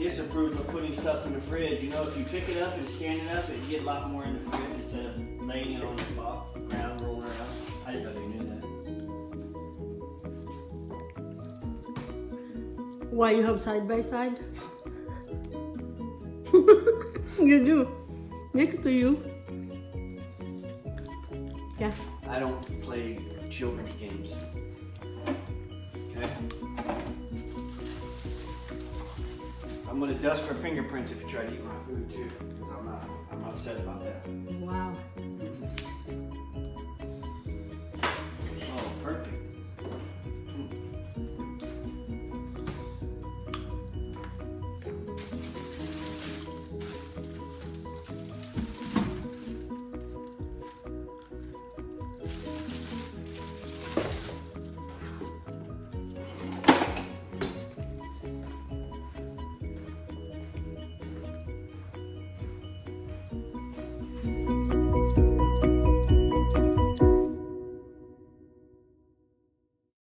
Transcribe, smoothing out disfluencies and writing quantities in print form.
disapprove of putting stuff in the fridge. You know, if you pick it up and stand it up, it'd get a lot more in the fridge instead of laying it on the ground, rolling around. I didn't know you knew that. Why you have side by side? You do. Next to you. Yeah. I don't play children's games. Okay? I'm gonna dust for fingerprints if you try to eat my food too, because I'm upset about that. Wow.